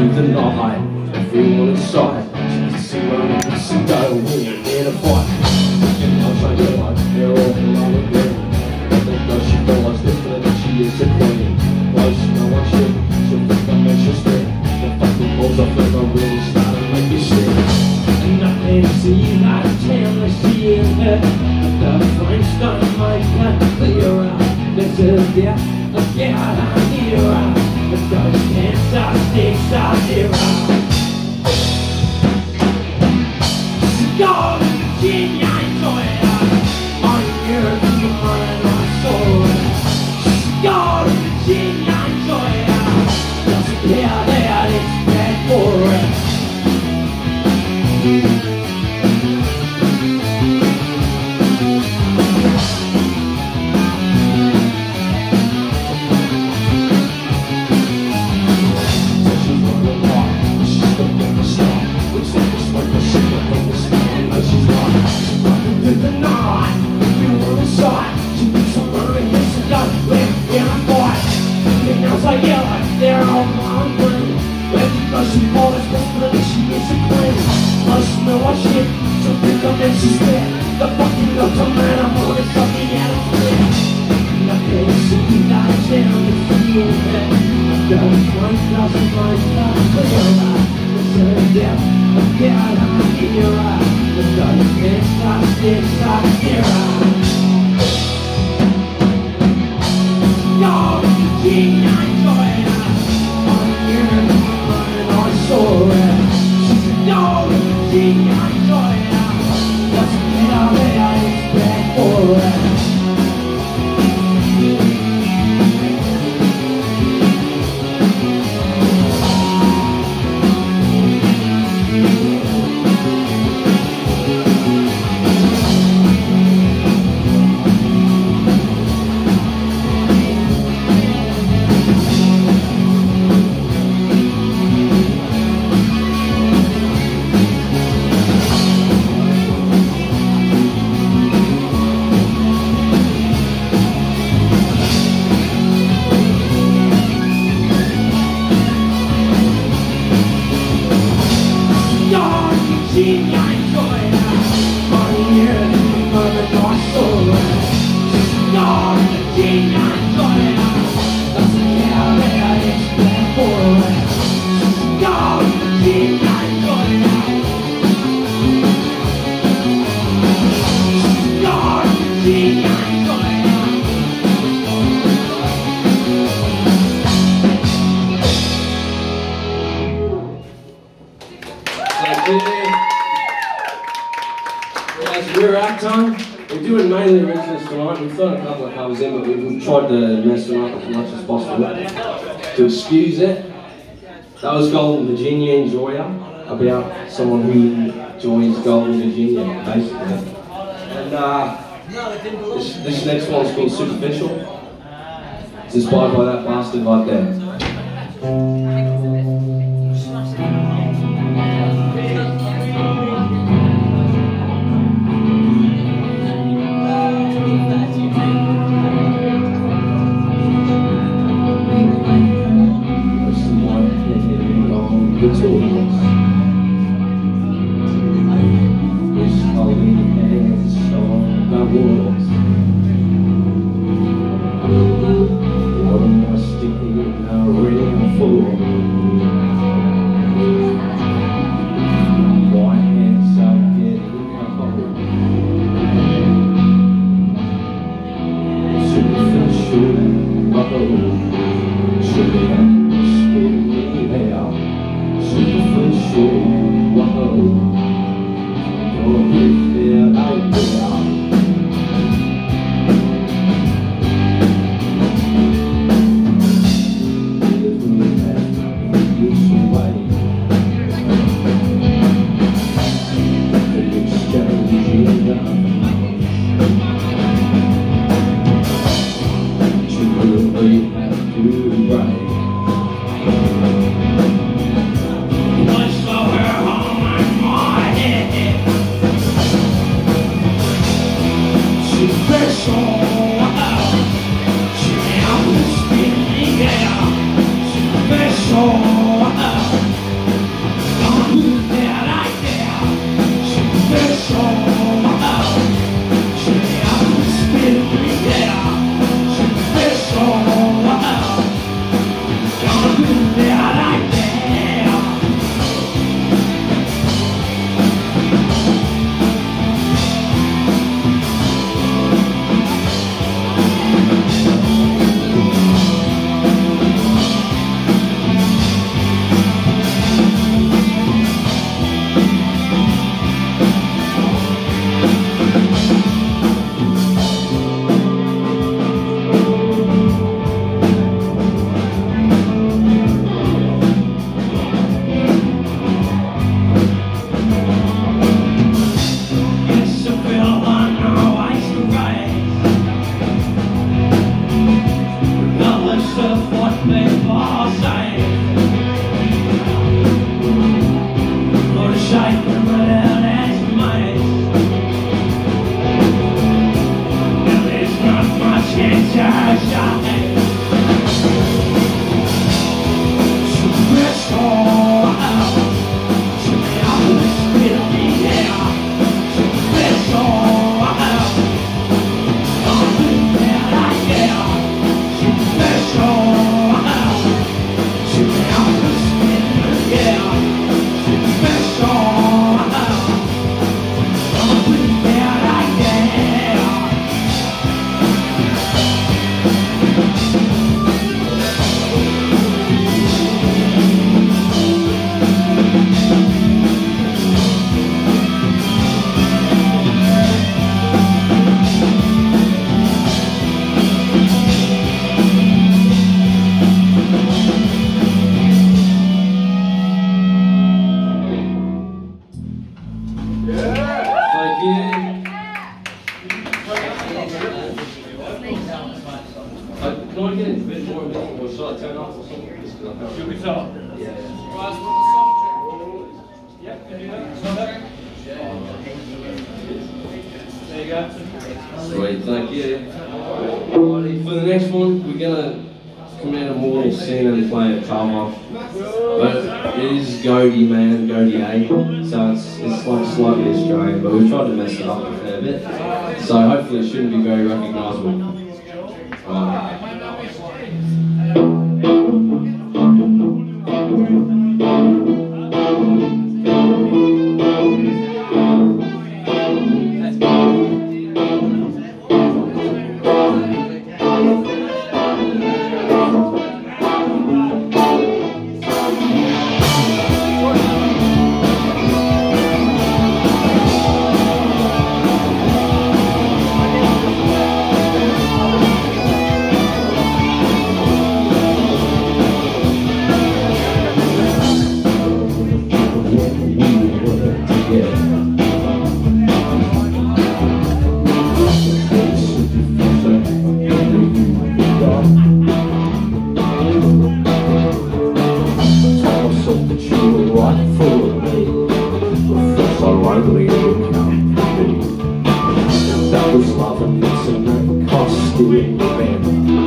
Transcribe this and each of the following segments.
through the night. Everyone inside, she can see when I'm missing down when you're in a fight. And outside your life, they're all around the green. But they know she follows different and she is a queen. Close, no one should, she'll think that makes you spin. The fucking balls off of her really start to make you sick. And I can see that tell that she is it. The flames don't make her clear out. There's a death, get out here. The ghost can't stop, sticks out here. Go, Virginia, enjoy it. On your mind, I saw it. Go, Virginia, enjoy it. Doesn't care that it's bad for it. They're all my brain. Because she always wants she is a queen. Must know what shit, so think of it, she's dead. The fucking doctor man, I'm always fucking out of fear. Nothing to see that down the field. Got 1,000 miles left for your life. It's a death, a god, I'm here. The ghost can't stop, sticks out here. Yo, King, I enjoy it. We're at time. We're doing mainly originals tonight. We've thrown a couple of covers in, but we've tried to mess them up as much as possible to excuse it. That was Golden Virginia Enjoyer, about someone who joins Golden Virginia, basically. And this next one's called Superficial. It's inspired by that bastard right there. Superficial. Your guitar? Yeah. Guys, want the soft drink? Yep, can do that. There you go. Sweet, thank you. For the next one, we're gonna commit a mortal sin and play a cover. But it is Goaty Man, Goaty A. So it's like slightly Australian, but we've tried to mess it up a fair bit. So hopefully it shouldn't be very recognisable. That was love and it's a night costume band.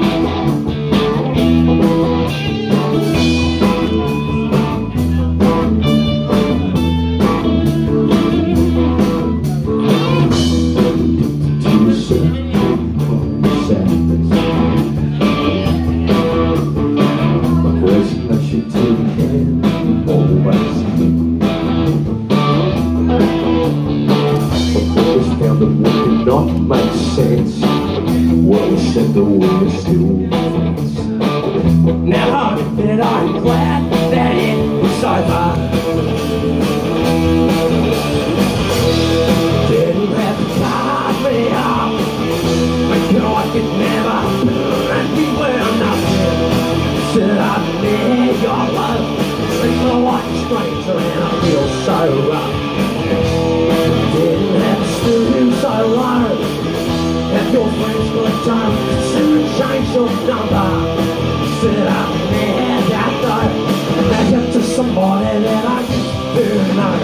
Not make sense. Well, we said that we're still friends. Now that I'm glad that it was over. Didn't have to tie me up. I know I could never, and we were nothing. Said I need your love. It's a white stranger and I feel so rough. Didn't have to stoop so low. If your friends will turn, consider change your number. Said I'm mad that though. Back up to somebody that I used to know.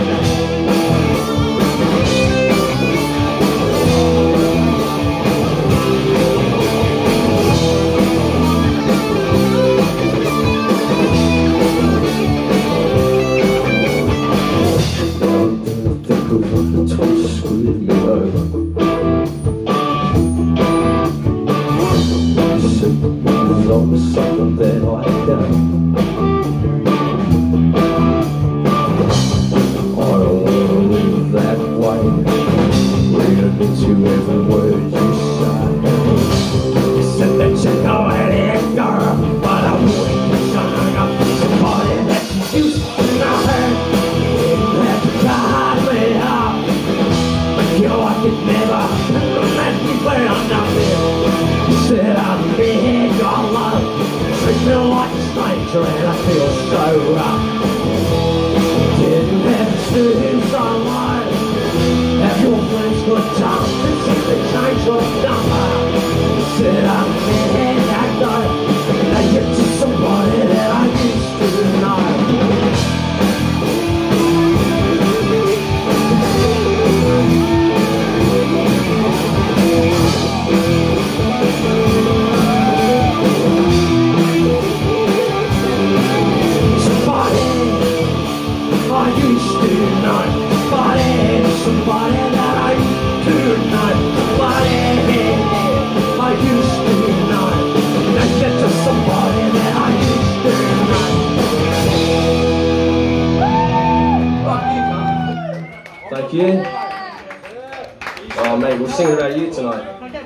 Something that I done. I don't wanna live that way. Reading into every word you say. You said that you know it is, girl, but I wouldn't be showing up to somebody that you used to know. Didn't have to tie me up, but you I could never let me burn nothing. You said I'm being your love. I feel like a stranger and I feel so rough. Didn't have to stoop so low. Have your friends good time and simply change your number. Said I'm in that though. I get to somebody that I used to know. Thank you. Oh mate, we'll sing about you tonight.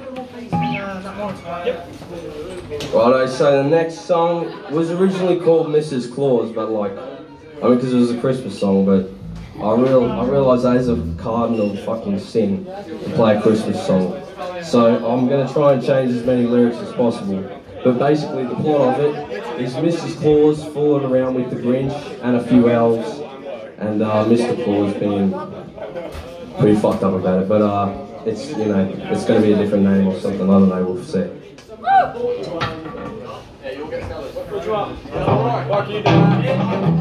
Righto, so the next song was originally called Mrs. Claus, but like, I mean, because it was a Christmas song, but I realised that is a cardinal fucking sin to play a Christmas song. So I'm going to try and change as many lyrics as possible. But basically the plot of it is Mrs. Claus fooling around with the Grinch and a few elves, and Mr. Claus being pretty fucked up about it. But it's, you know, it's going to be a different name or something, I don't know, we'll see. hold you up. Alright, like you do.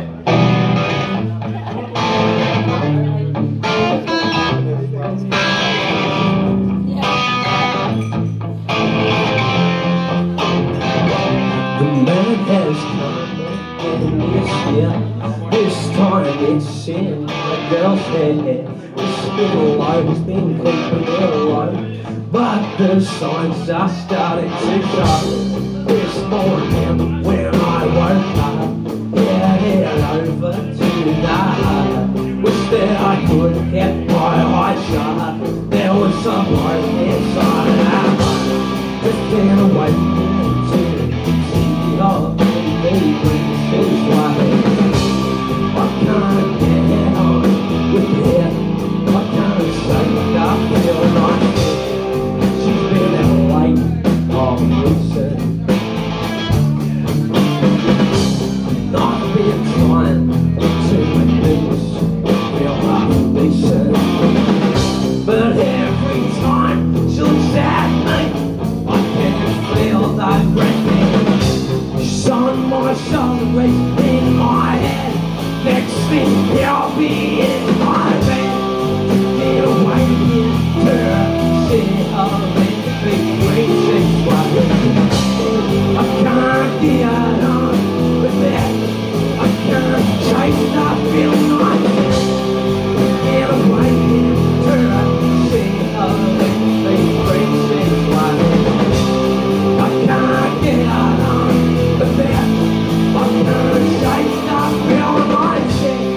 This time it's in the girl's head. This little light been keeping her alive, but the signs are starting to show. This morning when I woke up, headed over to the hut, wish that I could have kept my eyes shut. There was some bloke inside our hut, drifting away to see all the things like. I can't get on with it. I can't say that I feel like it. She's been out late all recent. I've been trying to make things feel half decent, but every time she looks at me, I can feel that breath. She's on my shoulder, in my head. Next thing I'll be in my bed, get away into the city of the big green six I can't get on with it. I can't chase that feeling I feel. Get away into the city of the big green six I can't get on with it. I can't chase that feeling I feel.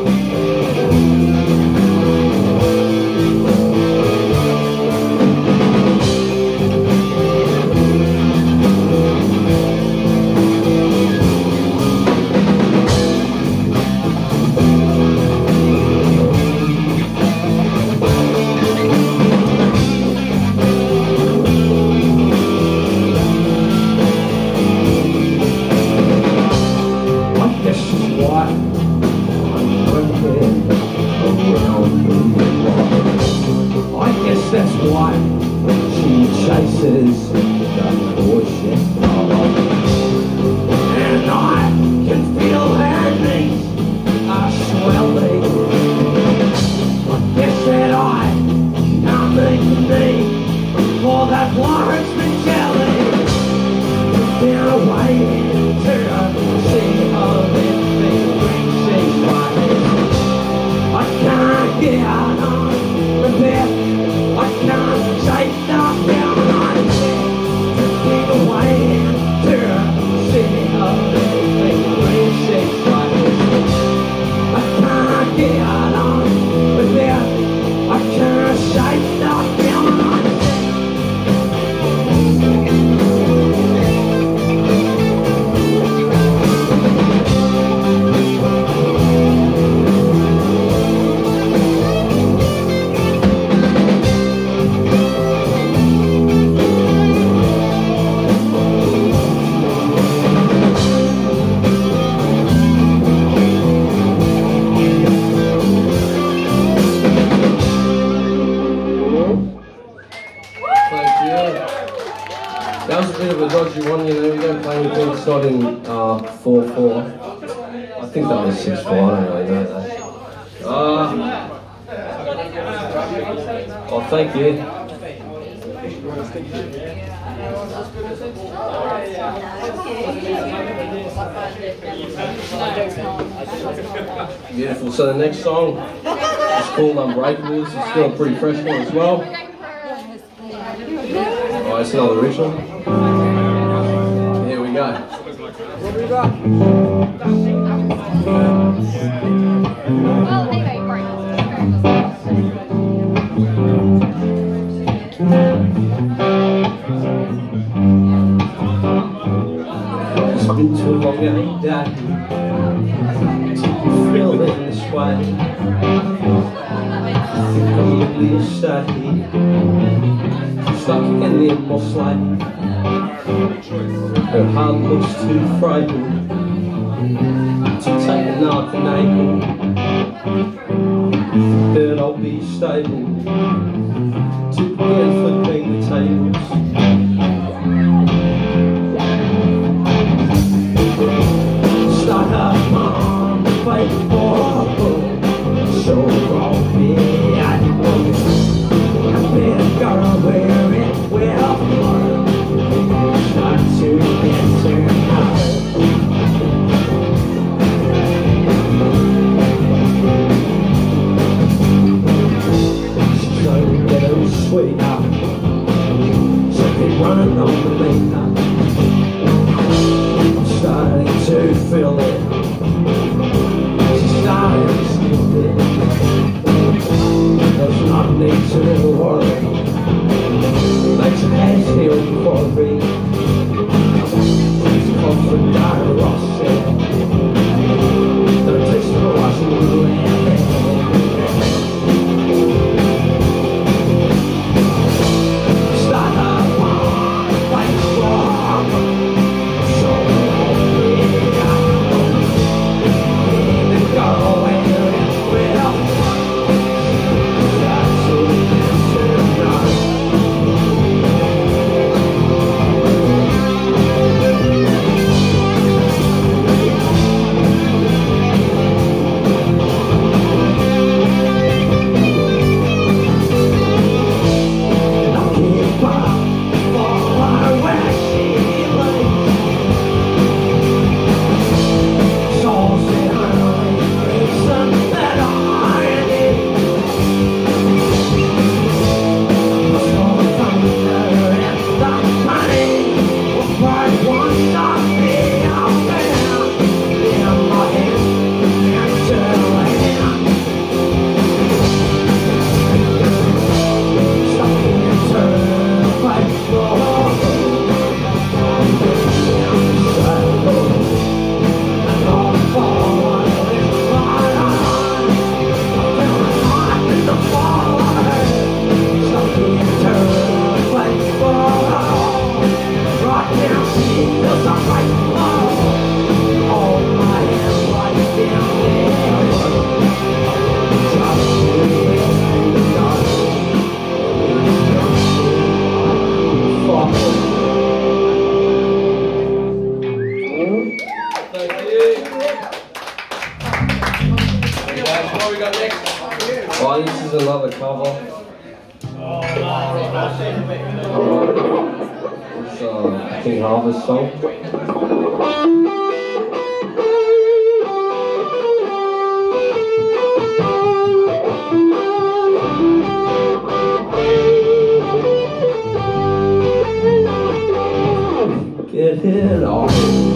That's why she chases the bullshit. And I can feel her knees are swelling. I guess that I can't make the need for that Lawrence Michele. Get away into the sea of big green sea I can't get out on the bed. I can't take that down on it. Get away into the city of the big green six I can't get out on with it. I can't shake that down on it. That was a bit of a dodgy one, you know, we don't play anything that's not in 4/4. I think that was 6/4, I don't really know that. Oh, thank you. Beautiful, so the next song is called Unbreakable. This is still a pretty fresh one as well. Oh, it's another original. Here we go. What have we got? Well, anyway, right. It's been too long, ain't that? To feel in this way. I'm really ashamed. Stuck in the impulse lane. Her heart looks too frightened to take another angle. That I'll be stable to begin flipping the tables. What we got next? Oh, this is another cover. It's King Harvest song. Get it off.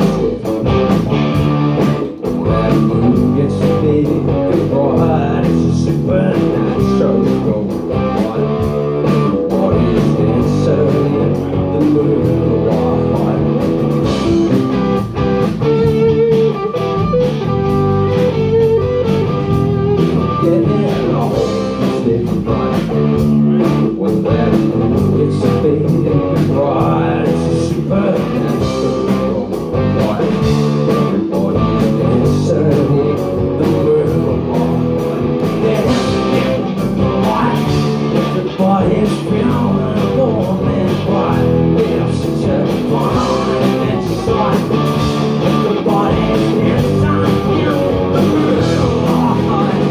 That moon gets big and bright. It's a supernatural world. What is dancing in the moonlight? Get it off. It's bright. When that moon gets big and bright, it's a supernatural world. Everybody's dancing in the moonlight. Everybody's feeling warm and bright. We have such a fun and sight. Everybody's dancing in the moonlight.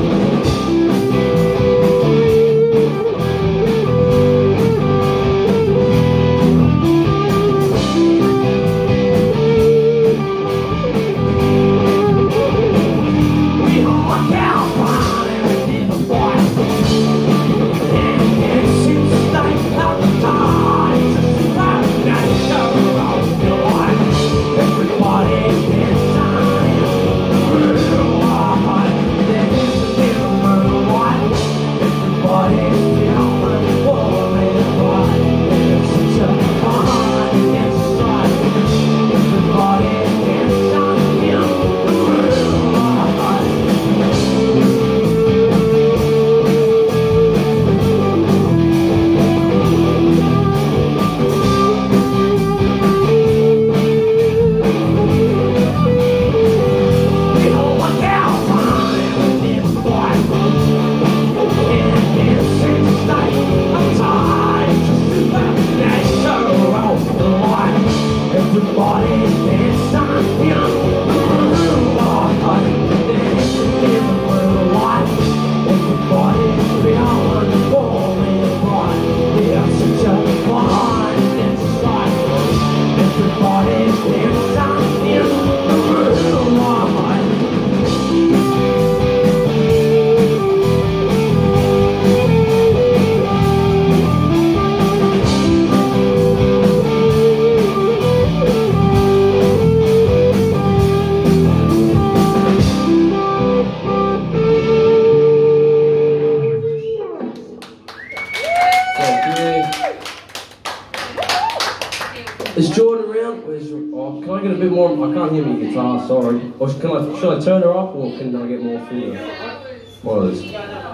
Is Jordan around? Where's, oh, can I get a bit more? I can't hear my guitar, sorry. Or should I turn her up, or can I get more from you? One of these.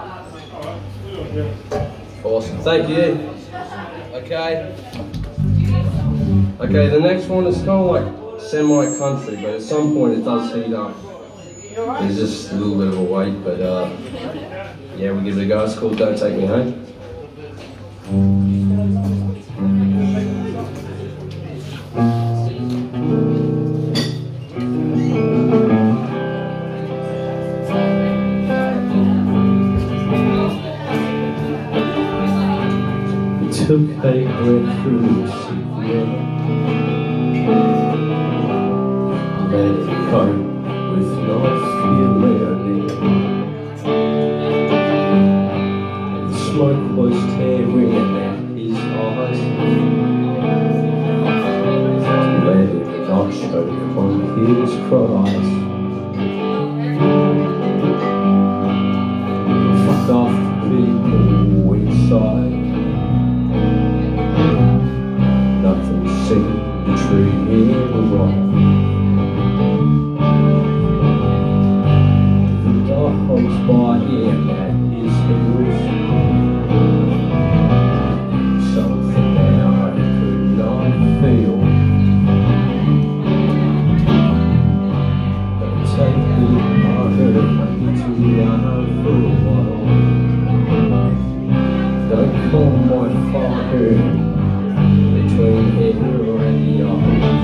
Awesome, thank you. Okay. Okay, the next one is kind of like semi-country, but at some point it does heat up. There's just a little bit of a wait, but yeah, we give it a go. It's called Don't Take Me Home. Took a grapefruit sequel, let it go with no feeling. The smoke was tearing at his eyes. Let it not choke on his cries. Fuck off the people inside. Nothing seemed to treat him wrong. The dogs by him at his heels. Something that I could not feel. Don't take me harder, I need to run for a while. Don't call my father between here and the office.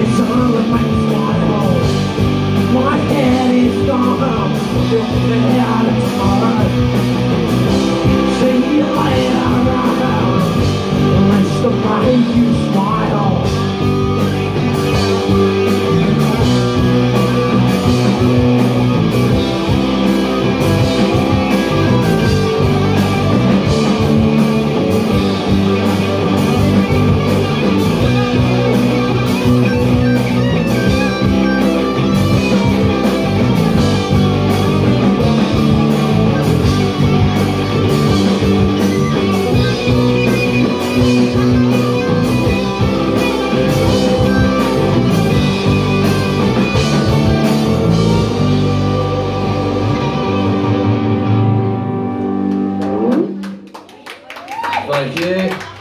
It's all about tomorrow. My head is gone. You'll be out of tomorrow. See you later. Let's the make you smile. Thank you.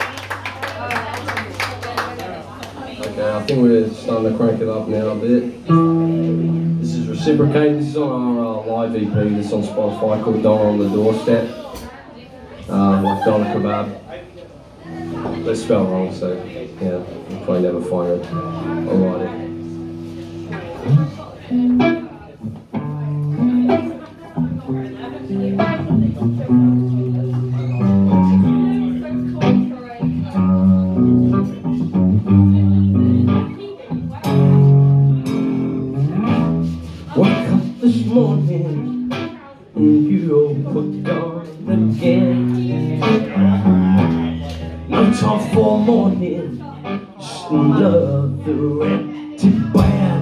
Okay, I think we're starting to crank it up now a bit. This is Reciprocate. This is on our live EP. This is on Spotify called Donna on the Doorstep. Like Donna Kebab. Let's spell wrong, so yeah, you'll probably never find it. Alrighty. Woke up this morning and you were gone again. No time for morning, just another empty bed.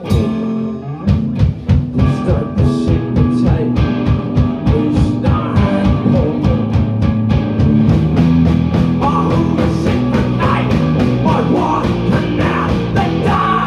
Start to sing the tape, we start pouring. Oh, the secret night, I want another door.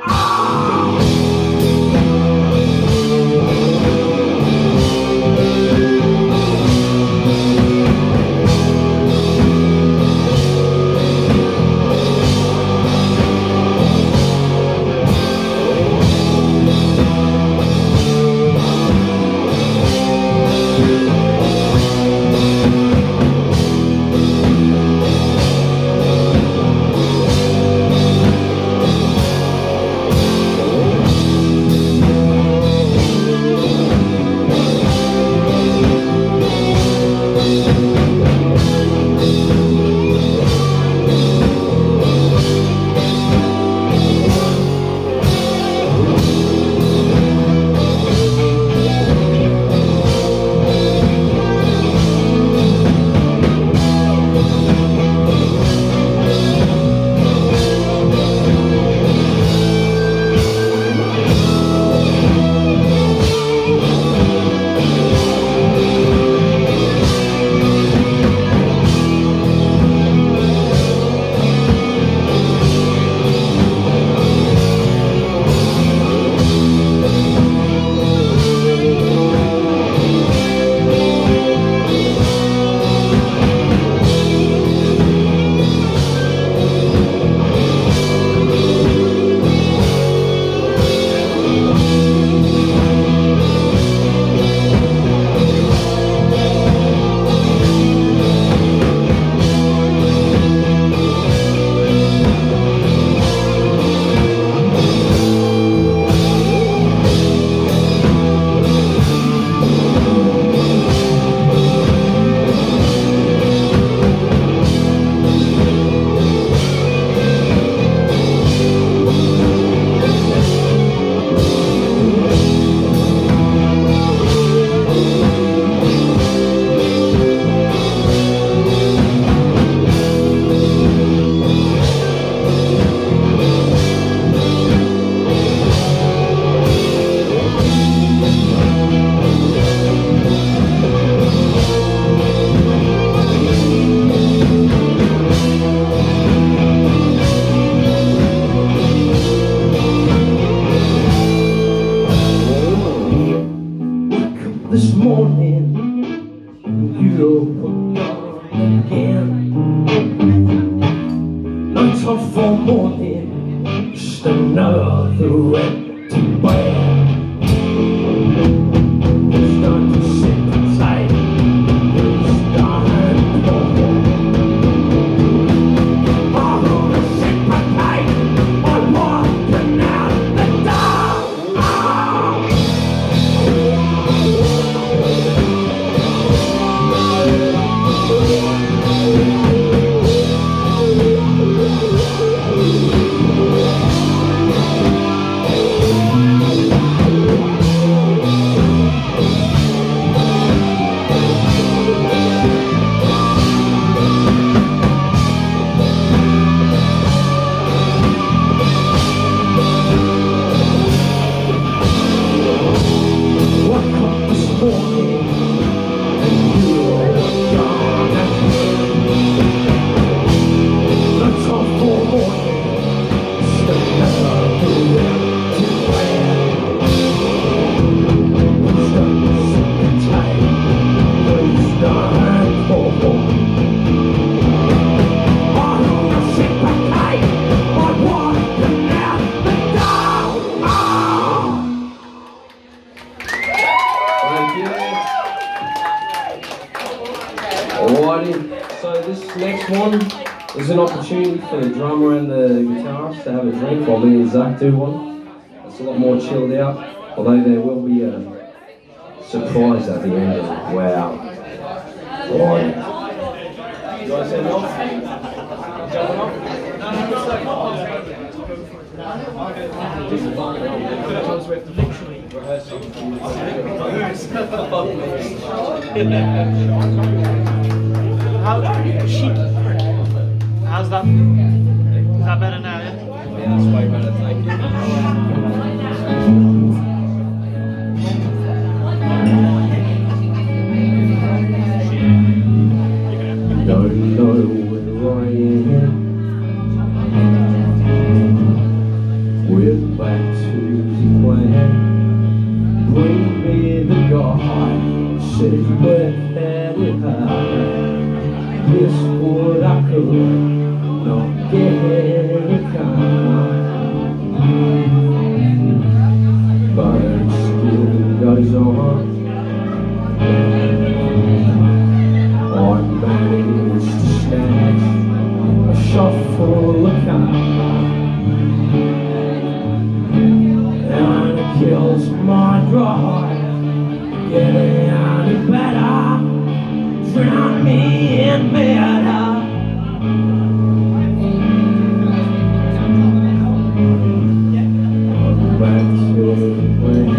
This morning, you were gone again. No time for morning, just another empty bed. Start to sip inside, start pouring. I wanna sip at night, I want one is an opportunity for the drummer and the guitarist to have a drink while me and Zach do one. It's a lot more chilled out, although there will be a surprise at the end of it. Wow. Boy. You guys say no? How's that? Is that better now, yeah? Yeah, that's way better, thank you. Don't know where I am. We're back to the plan. Bring me the guy. Said you were headed high. This what I could not get a kind. But it still goes on. I managed to snatch a shot full of kind. And it kills my drive. Getting any better. Drown me in better. I'm back to the place.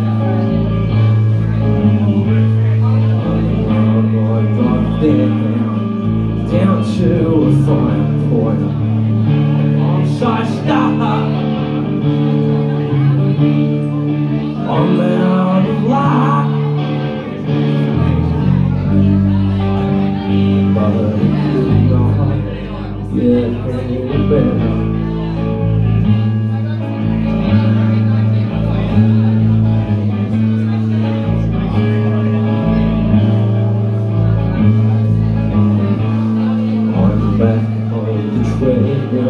Down to a fine point. Alongside stuff, I'm out of luck. But it could not get any better. Back on the treadmill,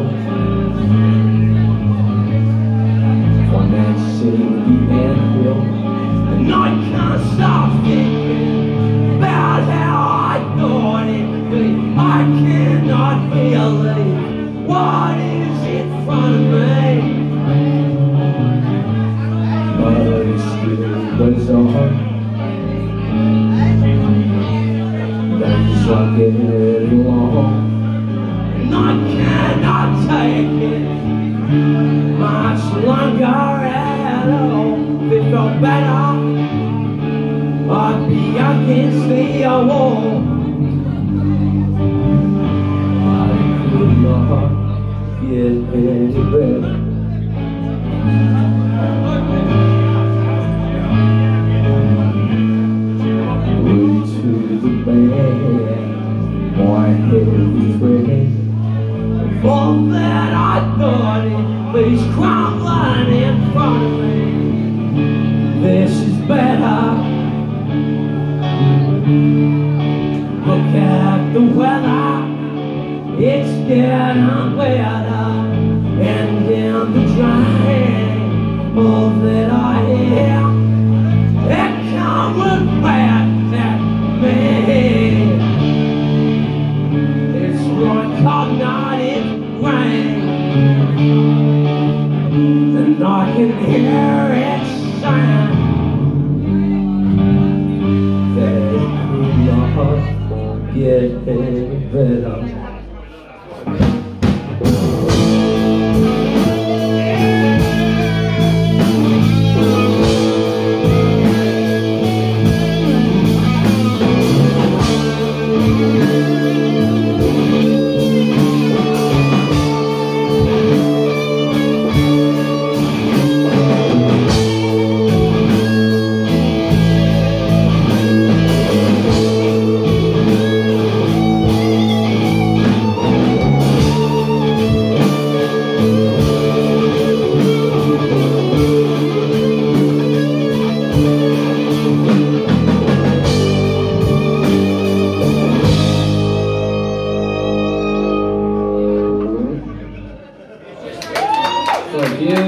financing the anthill, and I can't stop thinking about how I thought it'd be. I cannot believe what is in front of me, but it still goes on. Days are getting long. I cannot take it much longer at all. If it felt better, I'd be against the wall. I could not get any better. Way to the bed, my heavy thread. All that I thought it was crumbling in front of me. This is better. Look at the weather, it's getting wetter. And down the drain, all that I hear, it comes back at me. It's like cognitive rain, and I can hear it sound. That could not get any better. Thank you.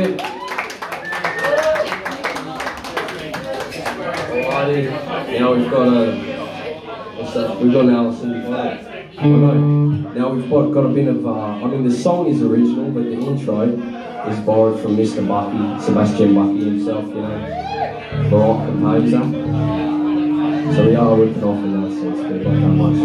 Alrighty. Now we've got an Alison Clark. I know. Now we've got a bit of, I mean the song is original, but the intro is borrowed from Mr. Bucky, Sebastian Bucky himself, you know, the rock composer. So we are ripping off in that sense, but not that much.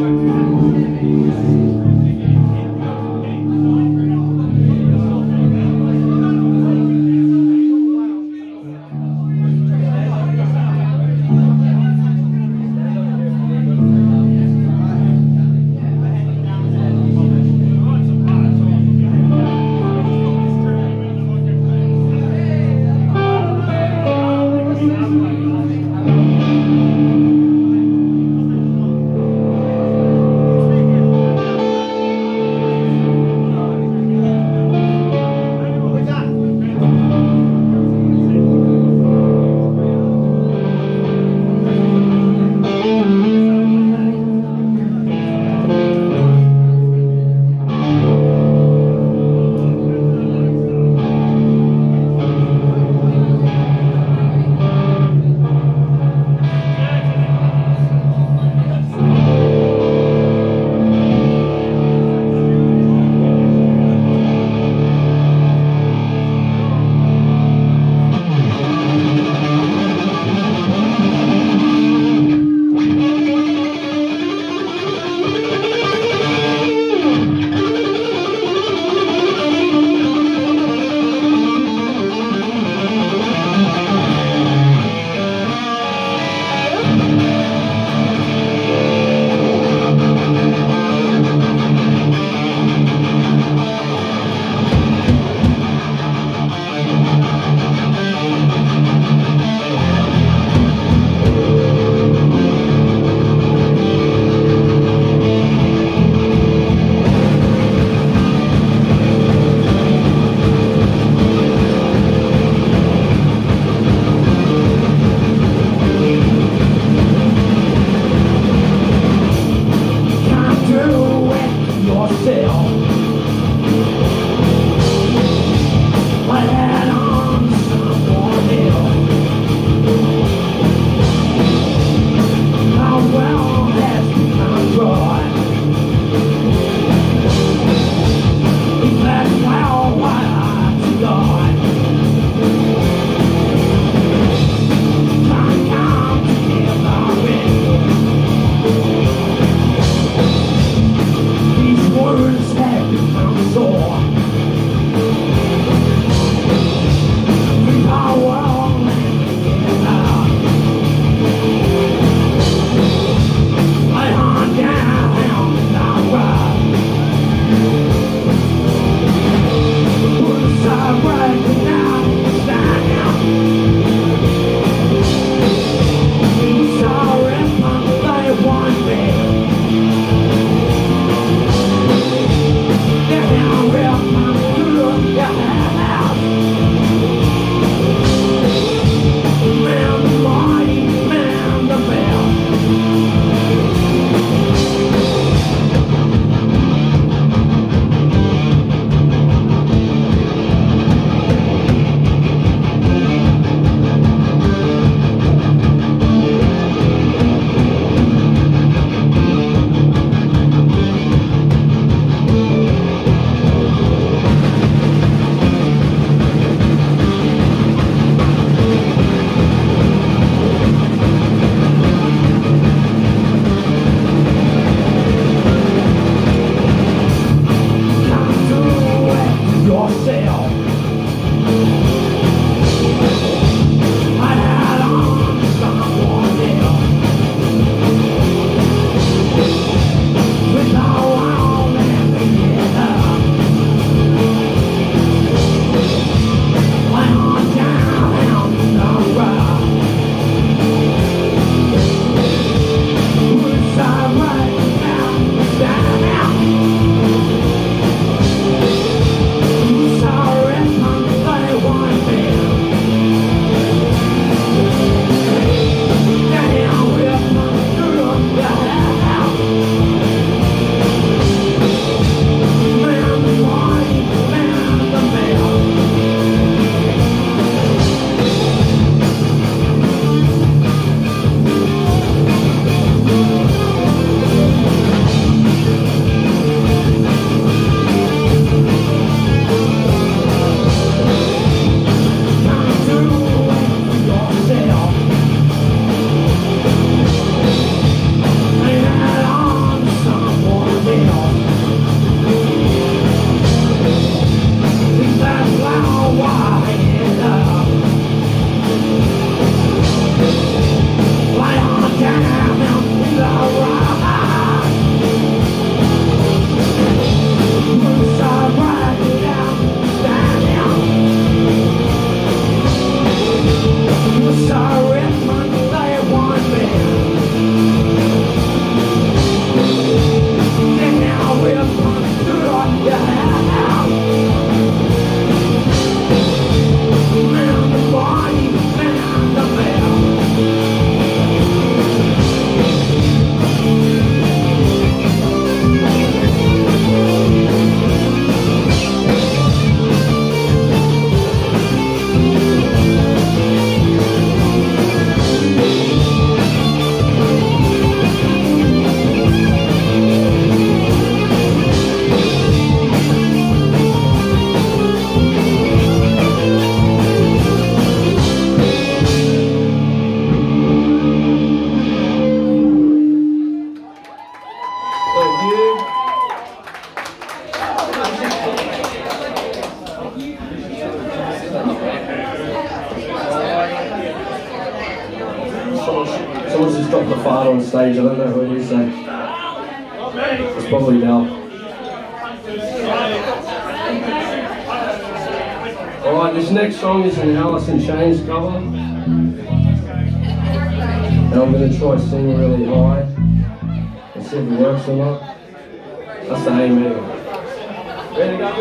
dropped the fart on stage. I don't know who it is, so it's probably Mel. Alright, this next song is an Alice in Chains cover. And I'm going to try to sing really high and see if it works or not. That's the aim anyway. Ready to go?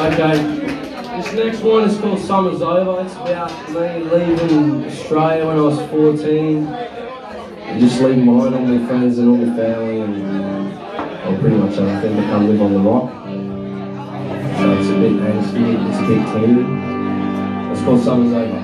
Okay, this next one is called Summer's Over. It's about me leaving Australia when I was 14. And just leaving behind all my friends and all my family and pretty much everything to come live on the rock. So it's a bit angsty, it's a bit teeny. It's called Summer's Over.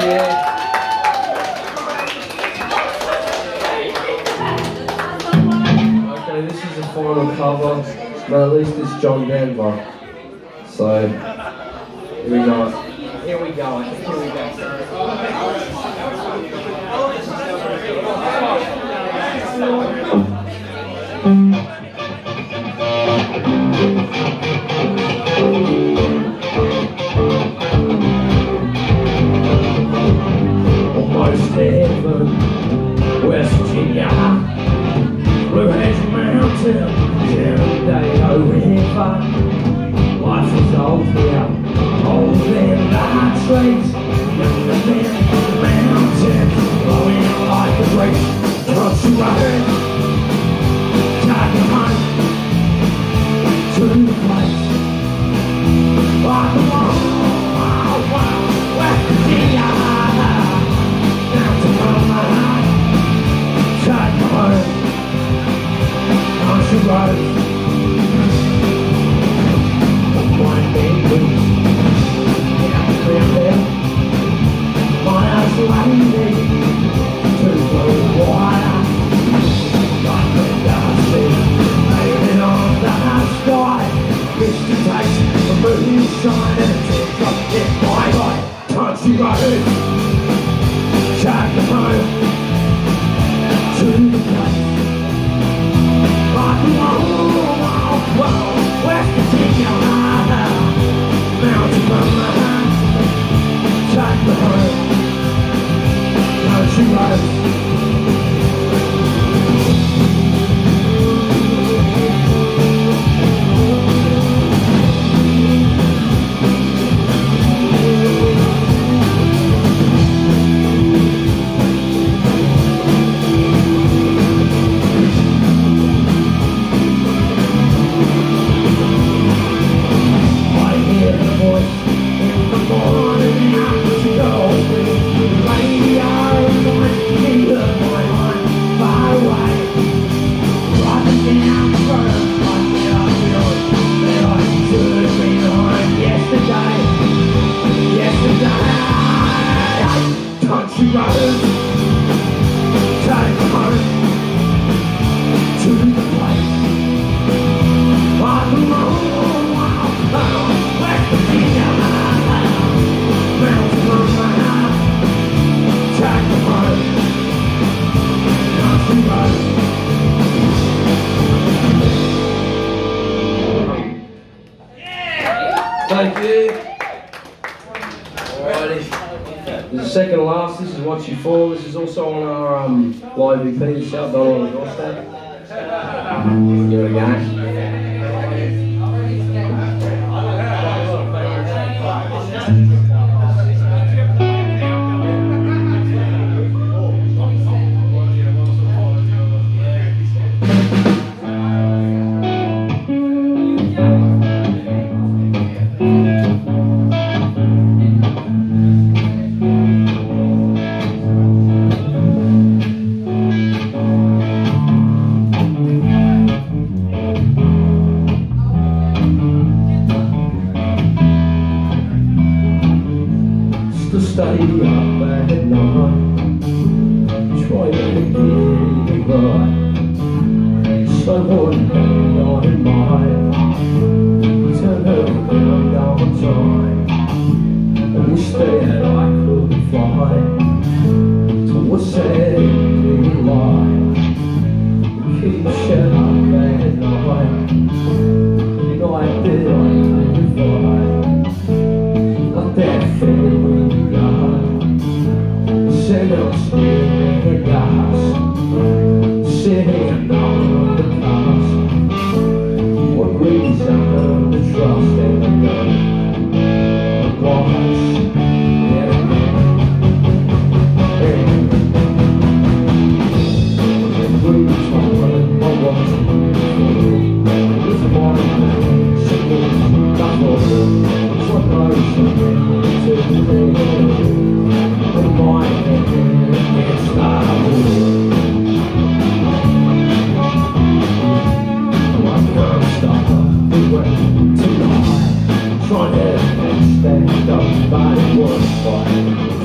Okay, this is the final cover, but at least it's John Denver. So, here we go. Here we go. Here we go. Almost heaven, West Virginia, Blue Hedge Mountain, Shenandoah River. Life is old here, old in the trees, younger than the mountain, blowing like a breeze. Country road, take me home to the place. Like a wild, wild West Virginia, down to Mama, take me home, country road. My baby, yeah, baby, my house lady, to the water, like the dusty, laying on the sky, wish to taste the moonshine and a teardrop in my eye. Country road, take me home to the place, like the wild West Virginia. Mountain Mama, take me home, country road. Thank you. Alrighty. This is second to last. This is What You For. This is also on our live EP, Shout Down on the Doorstep. Give it a go. Stay up at night, trying to get it right. So one day on mine, turn around on time, and instead I could fly to a sandy line. Keep shut up at night, night that I could fly, not that feeling. Sitting in glass, sitting on the glass. What reason to trust in the gun? Watch, trying to stand up by the waterfall.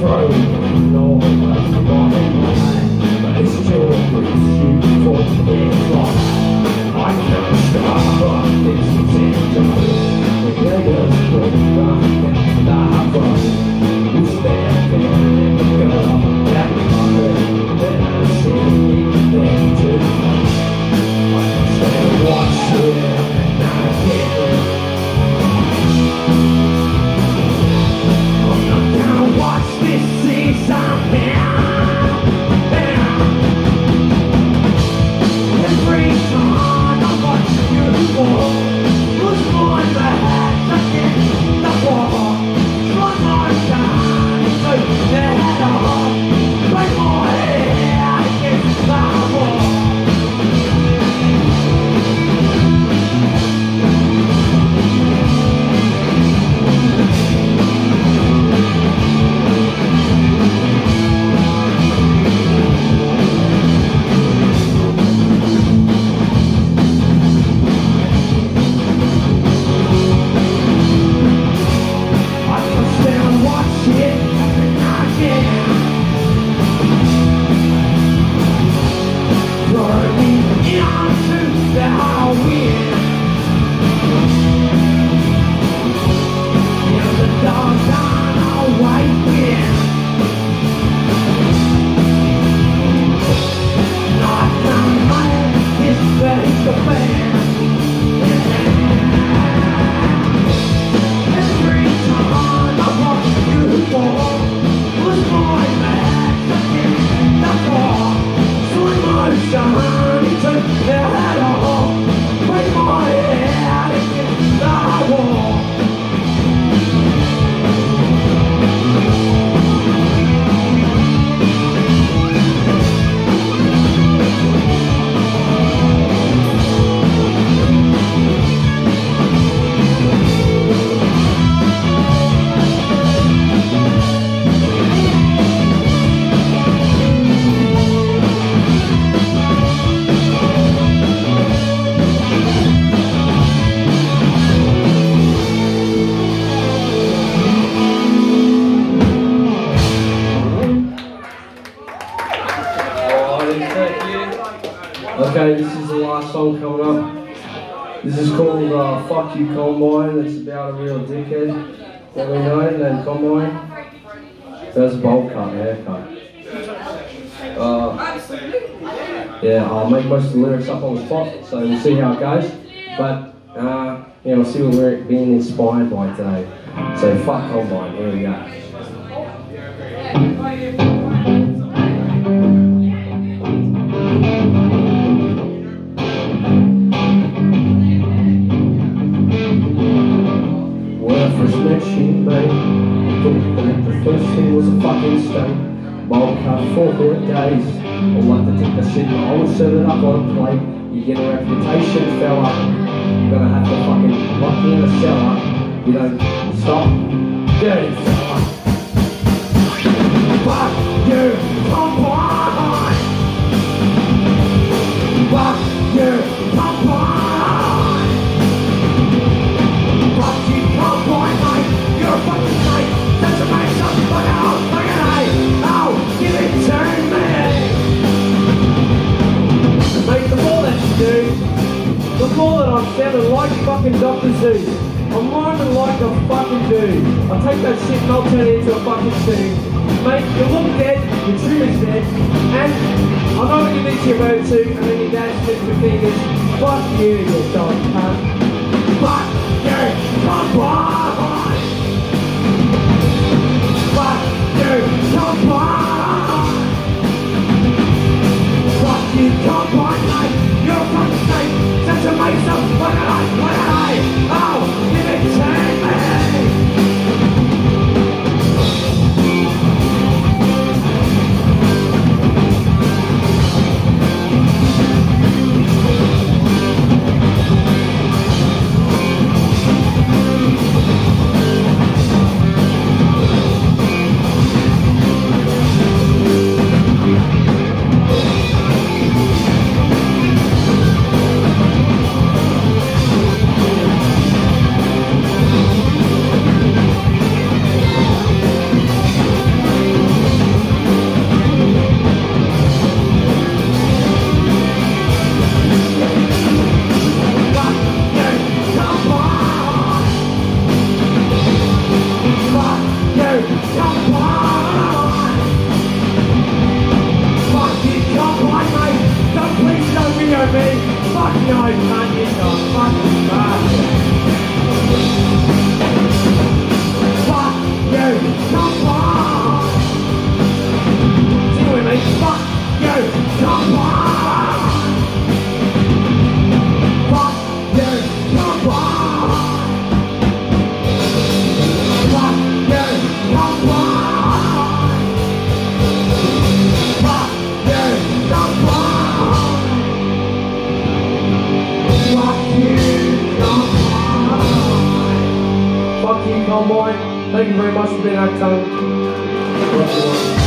Okay, this is the last song coming up. This is called Fuck You Combine. It's about a real dickhead that we know named Combine. That's a bowl cut, haircut. Yeah, I'll make most of the lyrics up on the spot, so we'll see how it goes. But, yeah, we'll see what we're being inspired by today. So, fuck Combine, here we go. She made thought that the first thing was a fucking state. Bowl cut 4 good days. I'd like to take the shit, but I will serve it up on a plate. You get a reputation, fella. You're gonna have to fucking lock you in a cellar. You don't stop. Dirty fella. Fuck you, Combine. Fuck you, Combine. Fuck you, Combine, mate. You're a fucking snake. That's a make something like out. Look at that. Oh, give it to me. Mate, the more that you do, the more that I'm sounding like fucking Dr. Zeus. I'm rhyming like a fucking dude. I'll take that shit and I'll turn it into a fucking suit. Mate, you look dead, your trim is dead, and I know what you need to your motor and then your dad slips your fingers. Fuck you, you dog cunt. Fuck you, Combine. Fuck you, Combine. Fuck you, Combine, mate. You're a fucking snake. Such a mate, so what did I? Oh, give it to me. Thank you very much for being our time.